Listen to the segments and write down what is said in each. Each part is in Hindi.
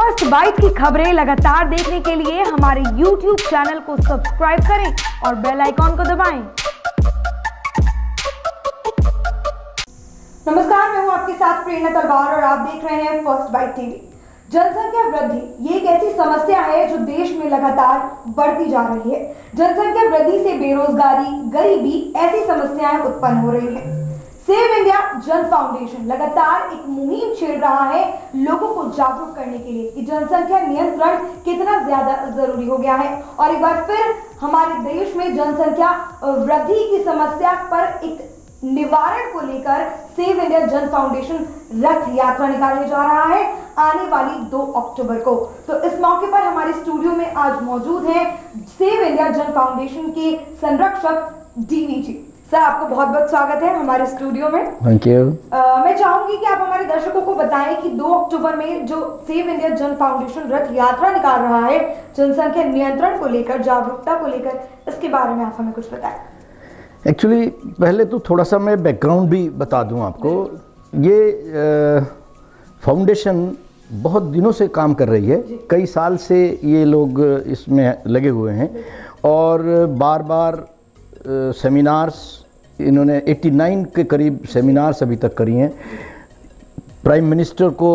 फर्स्ट बाइट की खबरें लगातार देखने के लिए हमारे YouTube चैनल को सब्सक्राइब करें और बेल आइकॉन को दबाएं। नमस्कार, मैं हूं आपके साथ प्रेरणा तलवार और आप देख रहे हैं फर्स्ट बाइट टीवी। जनसंख्या वृद्धि ये एक ऐसी समस्या है जो देश में लगातार बढ़ती जा रही है। जनसंख्या वृद्धि से बेरोजगारी, गरीबी ऐसी समस्याएं उत्पन्न हो रही है। सेव इंडिया जन फाउंडेशन लगातार एक मुहिम छेड़ रहा है लोगों को जागरूक करने के लिए कि जनसंख्या नियंत्रण कितना ज्यादा जरूरी हो गया है। और एक बार फिर हमारे देश में जनसंख्या वृद्धि की समस्या पर एक निवारण को लेकर सेव इंडिया जन फाउंडेशन रथ यात्रा निकालने जा रहा है आने वाली 2 अक्टूबर को। तो इस मौके पर हमारे स्टूडियो में आज मौजूद हैं सेव इंडिया जन फाउंडेशन के संरक्षक डीवी जी। सर, आपको बहुत बहुत स्वागत है हमारे स्टूडियो में। Thank you. मैं चाहूंगी कि आप हमारे दर्शकों को बताएं कि 2 अक्टूबर में जो सेव इंडिया जन फाउंडेशन रथ यात्रा निकाल रहा है जनसंख्या नियंत्रण को लेकर, जागरूकता को लेकर, इसके बारे में आप हमें कुछ बताएं। एक्चुअली पहले तो थोड़ा सा मैं बैकग्राउंड भी बता दूं आपको। ये फाउंडेशन बहुत दिनों से काम कर रही है, कई साल से ये लोग इसमें लगे हुए हैं और बार बार सेमिनार्स इन्होंने 89 के करीब सेमिनार्स अभी तक करी हैं। प्राइम मिनिस्टर को,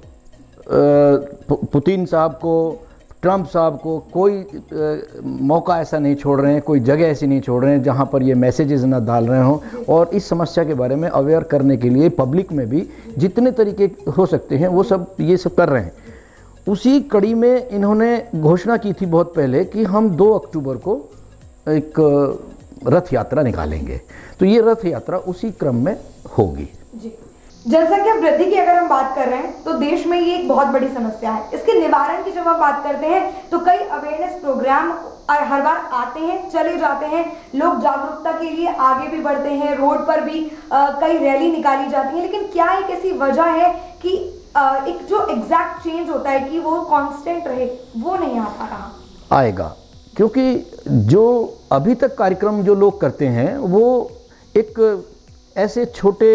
पुतिन साहब को, ट्रंप साहब को कोई मौका ऐसा नहीं छोड़ रहे हैं, कोई जगह ऐसी नहीं छोड़ रहे हैं जहां पर ये मैसेजेस ना डाल रहे हों और इस समस्या के बारे में अवेयर करने के लिए पब्लिक में भी जितने तरीके हो सकते हैं वो सब ये सब कर रहे हैं। उसी कड़ी में इन्होंने घोषणा की थी बहुत पहले कि हम 2 अक्टूबर को एक रथ यात्रा निकालेंगे। तो ये रथ यात्रा उसी क्रम में होगी। जनसंख्या वृद्धि की अगर हम बात कर रहे हैं तो देश में ये एक बहुत बड़ी समस्या है। इसके निवारण की जब हम बात करते हैं तो कई अवेयरनेस प्रोग्राम हर बार आते हैं, चले जाते हैं, लोग जागरूकता के लिए आगे भी बढ़ते हैं, रोड पर भी कई रैली निकाली जाती है, लेकिन क्या एक ऐसी वजह है कि एक जो एग्जैक्ट चेंज होता है कि वो कांस्टेंट रहे, वो नहीं आ पा रहा? आएगा, क्योंकि जो अभी तक कार्यक्रम जो लोग करते हैं वो एक ऐसे छोटे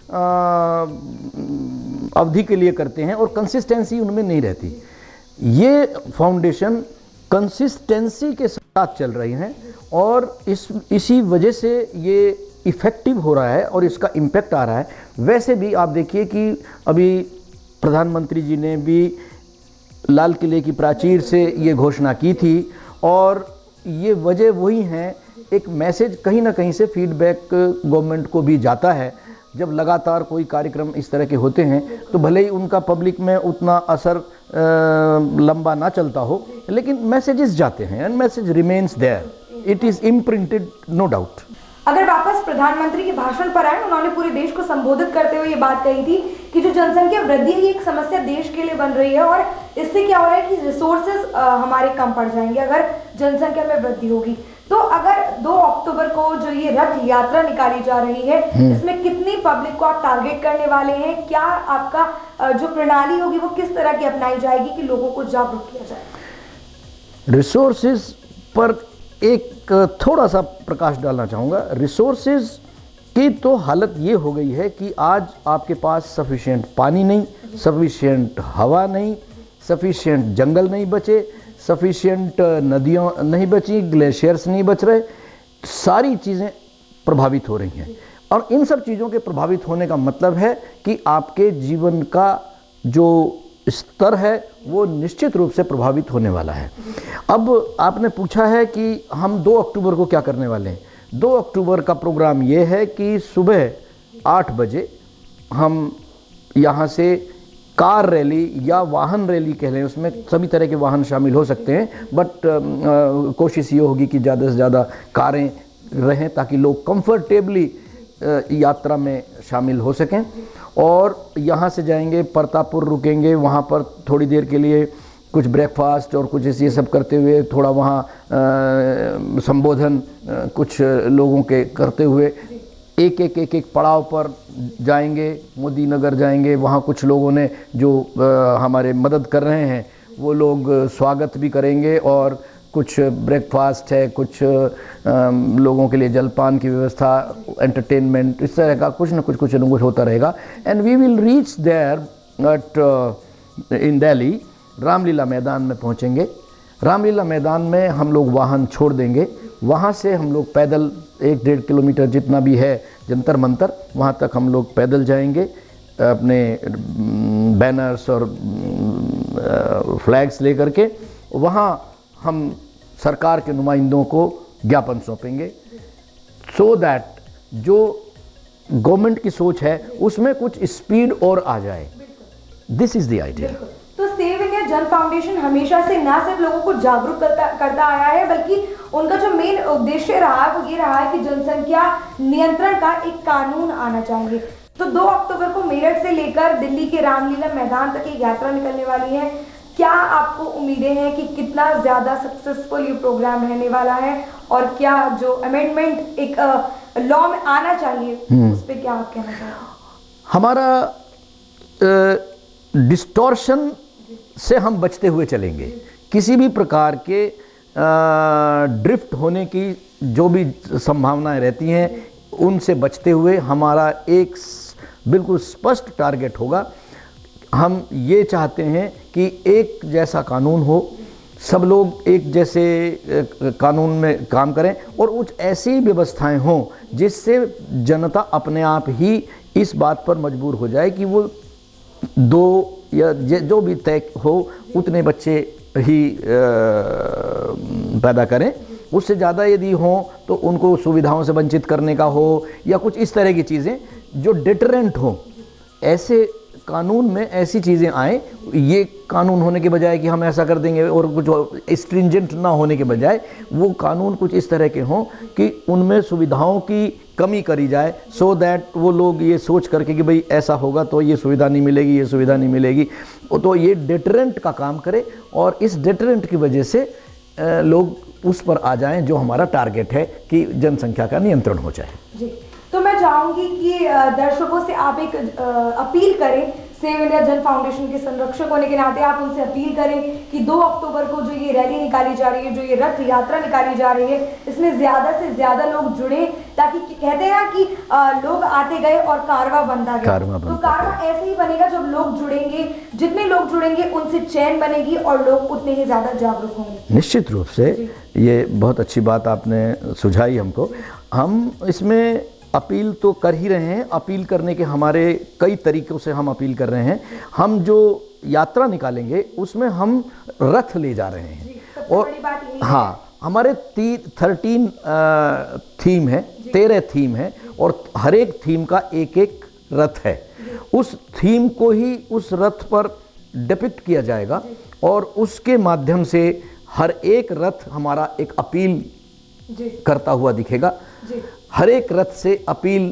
अवधि के लिए करते हैं और कंसिस्टेंसी उनमें नहीं रहती। ये फाउंडेशन कंसिस्टेंसी के साथ चल रही हैं और इसी वजह से ये इफ़ेक्टिव हो रहा है और इसका इम्पैक्ट आ रहा है। वैसे भी आप देखिए कि अभी प्रधानमंत्री जी ने भी लाल किले की प्राचीर से ये घोषणा की थी और ये वजह वही है, एक मैसेज कहीं ना कहीं से फीडबैक गवर्नमेंट को भी जाता है। जब लगातार कोई कार्यक्रम इस तरह के होते हैं तो भले ही उनका पब्लिक में उतना असर लंबा ना चलता हो, लेकिन मैसेजेस जाते हैं and message remains there, it is imprinted, no doubt. अगर वापस प्रधानमंत्री के भाषण पर आए, उन्होंने पूरे देश को संबोधित करते हुए ये बात कही थी कि जो जनसंख्या वृद्धि है एक समस्या देश के लिए बन रही है और इससे क्या हो रहा है कि रिसोर्सेज हमारे कम पड़ जाएंगे अगर जनसंख्या में वृद्धि होगी। तो अगर 2 अक्टूबर को जो ये रथ यात्रा निकाली जा रही है, इसमें कितनी पब्लिक को आप टारगेट करने वाले हैं? क्या आपका जो प्रणाली होगी वो किस तरह की अपनाई जाएगी कि लोगों को जागरूक किया जाए? रिसोर्सेज पर एक थोड़ा सा प्रकाश डालना चाहूँगा। रिसोर्सेज की तो हालत ये हो गई है कि आज आपके पास सफिशिएंट पानी नहीं, सफिशिएंट हवा नहीं, सफिशिएंट जंगल नहीं बचे, सफिशिएंट नदियाँ नहीं बची, ग्लेशियर्स नहीं बच रहे, सारी चीज़ें प्रभावित हो रही हैं। और इन सब चीज़ों के प्रभावित होने का मतलब है कि आपके जीवन का जो स्तर है वो निश्चित रूप से प्रभावित होने वाला है। अब आपने पूछा है कि हम 2 अक्टूबर को क्या करने वाले हैं। 2 अक्टूबर का प्रोग्राम ये है कि सुबह 8 बजे हम यहाँ से कार रैली या वाहन रैली कह लें, उसमें सभी तरह के वाहन शामिल हो सकते हैं, बट कोशिश ये होगी कि ज़्यादा से ज़्यादा कारें रहें ताकि लोग कंफर्टेबली यात्रा में शामिल हो सकें। और यहाँ से जाएंगे, परतापुर रुकेंगे, वहाँ पर थोड़ी देर के लिए कुछ ब्रेकफास्ट और कुछ ये सब करते हुए थोड़ा वहाँ संबोधन कुछ लोगों के करते हुए एक पड़ाव पर जाएंगे। मोदी नगर जाएंगे, वहाँ कुछ लोगों ने जो हमारे मदद कर रहे हैं वो लोग स्वागत भी करेंगे और कुछ ब्रेकफास्ट है, कुछ लोगों के लिए जलपान की व्यवस्था, एंटरटेनमेंट, इस तरह का कुछ न कुछ होता रहेगा। And we will reach there at in Delhi Ramlila Maidan में पहुंचेंगे। रामलीला मैदान में हम लोग वाहन छोड़ देंगे, वहाँ से हम लोग पैदल 1-1.5 किलोमीटर जितना भी है जंतर मंतर, वहाँ तक हम लोग पैदल जाएंगे अपने बैनर्स और फ्लैग्स लेकर के। वहाँ हम सरकार के नुमाइंदों को ज्ञापन सौंपेंगे, सो दैट जो गवर्नमेंट की सोच है उसमें कुछ स्पीड और आ जाए। This is the idea. तो सेव इंडिया जन फाउंडेशन हमेशा से ना सिर्फ लोगों को जागरूक करता आया है, बल्कि उनका जो मेन उद्देश्य रहा है वो ये रहा है कि जनसंख्या नियंत्रण का एक कानून आना चाहिए। तो 2 अक्टूबर को मेरठ से लेकर दिल्ली के रामलीला मैदान तक एक यात्रा निकलने वाली है। क्या आपको उम्मीदें हैं कि कितना ज़्यादा सक्सेसफुल ये प्रोग्राम रहने वाला है, और क्या जो अमेंडमेंट एक लॉ में आना चाहिए उस पर क्या आप कहना चाहेंगे? हमारा डिस्टॉर्शन से हम बचते हुए चलेंगे। किसी भी प्रकार के ड्रिफ्ट होने की जो भी संभावनाएं रहती हैं उनसे बचते हुए हमारा एक बिल्कुल स्पष्ट टारगेट होगा। हम ये चाहते हैं कि एक जैसा कानून हो, सब लोग एक जैसे कानून में काम करें और कुछ ऐसी व्यवस्थाएं हों जिससे जनता अपने आप ही इस बात पर मजबूर हो जाए कि वो 2 या जो भी तय हो उतने बच्चे ही पैदा करें। उससे ज़्यादा यदि हों तो उनको सुविधाओं से वंचित करने का हो या कुछ इस तरह की चीज़ें जो डिटरेंट हों। ऐसे कानून में ऐसी चीज़ें आएँ, ये कानून होने के बजाय कि हम ऐसा कर देंगे और कुछ स्ट्रिंजेंट ना होने के बजाय वो कानून कुछ इस तरह के हों कि उनमें सुविधाओं की कमी करी जाए, सो दैट वो लोग ये सोच करके कि भाई ऐसा होगा तो ये सुविधा नहीं मिलेगी, ये सुविधा नहीं मिलेगी, तो ये डिटरेंट का काम करे और इस डिटरेंट की वजह से लोग उस पर आ जाएं जो हमारा टारगेट है कि जनसंख्या का नियंत्रण हो जाए। जी, तो मैं चाहूंगी कि दर्शकों से आप एक अपील करें, सेव इंडिया जन फाउंडेशन के संरक्षक होने के नाते आप उनसे अपील करें कि 2 अक्टूबर को जो ये रैली निकाली जा रही है, जो ये रथ यात्रा निकाली जा रही है, इसमें ज़्यादा से ज़्यादा लोग जुड़े, ताकि कहते हैं कि लोग आते गए और कारवां बनता गया। तो कारवां ऐसे ही बनेगा जब लोग जुड़ेंगे, जितने लोग जुड़ेंगे उनसे चैन बनेगी और लोग उतने ही ज़्यादा जागरूक होंगे। निश्चित रूप से ये बहुत अच्छी बात आपने सुझाई हमको। हम इसमें अपील तो कर ही रहे हैं, अपील करने के हमारे कई तरीक़ों से हम अपील कर रहे हैं। हम जो यात्रा निकालेंगे उसमें हम रथ ले जा रहे हैं और हाँ, हमारे 13 थीम है, 13 थीम है और हर एक थीम का एक रथ है। उस थीम को ही उस रथ पर डिपिक्ट किया जाएगा और उसके माध्यम से हर एक रथ हमारा एक अपील करता हुआ दिखेगा। हर एक रथ से अपील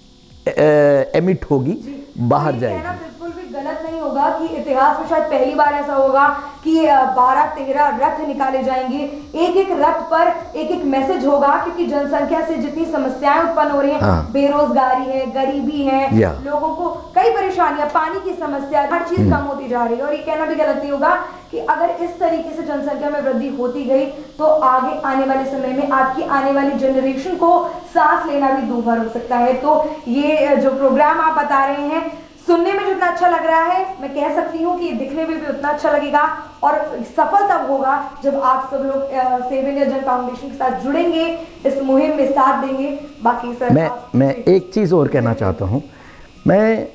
एमिट होगी, बाहर जाएगी। बिल्कुल भी गलत नहीं होगा कि इतिहास में शायद पहली बार ऐसा होगा कि 12-13 रथ निकाले जाएंगे। एक रथ पर एक मैसेज होगा, क्योंकि जनसंख्या से जितनी समस्याएं उत्पन्न हो रही हैं, बेरोजगारी है, गरीबी है, लोगों को कई परेशानियां, पानी की समस्या, हर चीज कम होती जा रही है। और ये कहना भी गलत नहीं होगा कि अगर इस तरीके से जनसंख्या में वृद्धि होती गई तो आगे आने वाले समय में आपकी आने वाली जनरेशन को सांस लेना भी दूभर हो सकता है। तो ये जो प्रोग्राम आप बता रहे हैं, सुनने में जितना अच्छा लग रहा है, मैं कह सकती हूँ कि दिखने में भी उतना अच्छा लगेगा और सफल तब होगा जब आप सब लोग सेव इंडिया जन फाउंडेशन के साथ जुड़ेंगे, इस मुहिम में साथ देंगे। बाकी सर मैं एक चीज़ और कहना चाहता हूँ। मैं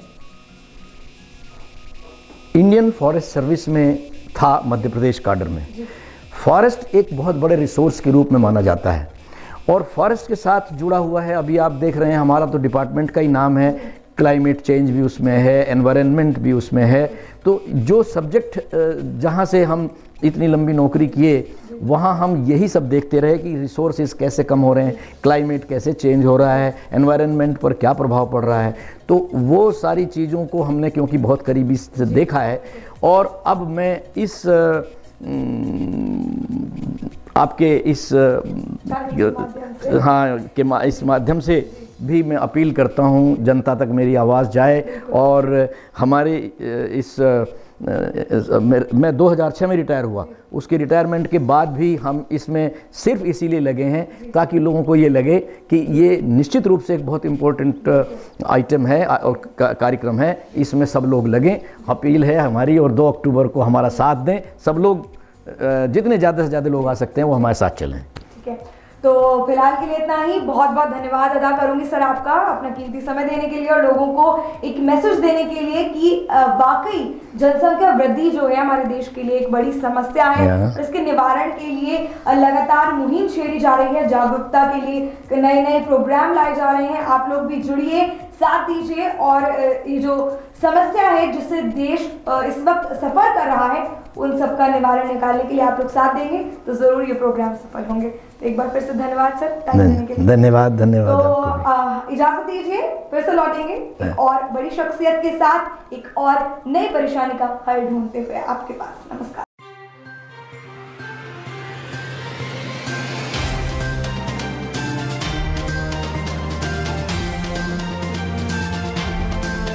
इंडियन फॉरेस्ट सर्विस में था, मध्य प्रदेश काडर में। फॉरेस्ट एक बहुत बड़े रिसोर्स के रूप में माना जाता है और फॉरेस्ट के साथ जुड़ा हुआ है। अभी आप देख रहे हैं हमारा तो डिपार्टमेंट का ही नाम है, क्लाइमेट चेंज भी उसमें है, एनवायरनमेंट भी उसमें है। तो जो सब्जेक्ट जहाँ से हम इतनी लंबी नौकरी किए वहाँ हम यही सब देखते रहे कि रिसोर्सेज कैसे कम हो रहे हैं, क्लाइमेट कैसे चेंज हो रहा है, एनवायरनमेंट पर क्या प्रभाव पड़ रहा है। तो वो सारी चीज़ों को हमने क्योंकि बहुत करीबी से देखा है और अब मैं इस आपके इस इस माध्यम से भी मैं अपील करता हूँ जनता तक मेरी आवाज़ जाए। और हमारे मैं 2006 में रिटायर हुआ, उसके रिटायरमेंट के बाद भी हम इसमें सिर्फ इसीलिए लगे हैं ताकि लोगों को ये लगे कि ये निश्चित रूप से एक बहुत इम्पोर्टेंट आइटम है और कार्यक्रम है, इसमें सब लोग लगें। अपील है हमारी, और 2 अक्टूबर को हमारा साथ दें। सब लोग, जितने ज़्यादा से ज़्यादा लोग आ सकते हैं वो हमारे साथ चलें। ठीक है, तो फिलहाल के लिए इतना ही। बहुत बहुत धन्यवाद अदा करूंगी सर आपका, अपना कीमती समय देने के लिए और लोगों को एक मैसेज देने के लिए कि वाकई जनसंख्या वृद्धि जो है हमारे देश के लिए एक बड़ी समस्या है और इसके निवारण के लिए लगातार मुहिम छेड़ी जा रही है। जागरूकता के लिए नए नए प्रोग्राम लाए जा रहे हैं। आप लोग भी जुड़िए, साथ दीजिए और ये जो समस्या है जिससे देश इस वक्त सफर कर रहा है उन सब का निवारण निकालने के लिए आप लोग साथ देंगे तो जरूर ये प्रोग्राम सफल होंगे। तो एक बार फिर से धन्यवाद सर टाइम देने के लिए। धन्यवाद। तो इजाजत दीजिए, फिर से लौटेंगे एक और बड़ी शख्सियत के साथ एक और नई परेशानी का हल ढूंढते हुए आपके पास। नमस्कार।